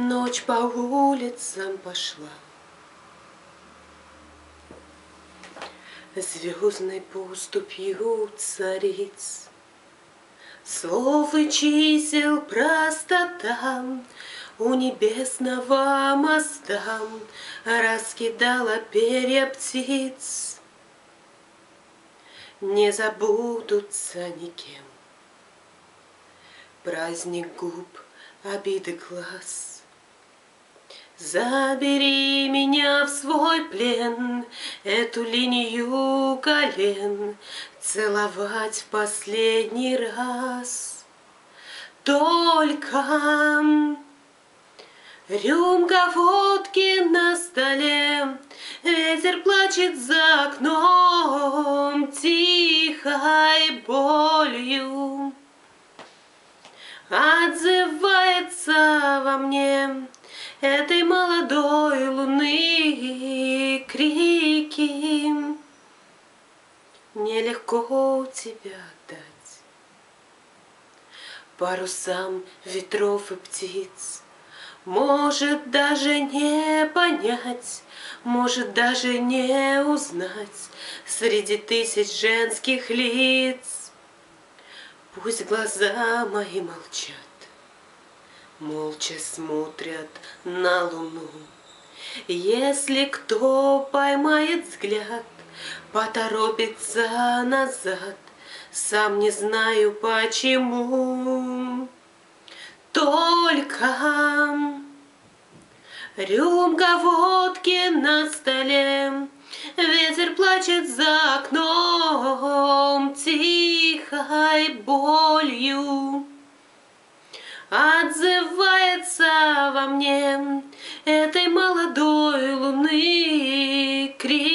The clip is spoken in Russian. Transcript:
Ночь по улицам пошла, звездной поступью цариц, слов и чисел простота у небесного моста раскидала перья птиц. Не забудутся никем праздник губ, обиды глаз. Забери меня в свой плен, эту линию колен целовать в последний раз. Только рюмка водки на столе, ветер плачет за окном тихой болью. Отзывается во мне этой молодой луны крики. Нелегко тебя отдать парусам ветров и птиц. Может даже не понять, может даже не узнать среди тысяч женских лиц. Пусть глаза мои молчат, молча смотрят на луну. Если кто поймает взгляд, поторопится назад, сам не знаю почему. Только рюмка водки на столе, ветер плачет за окном тихой болью. Отзывается во мне этой молодой луны крик.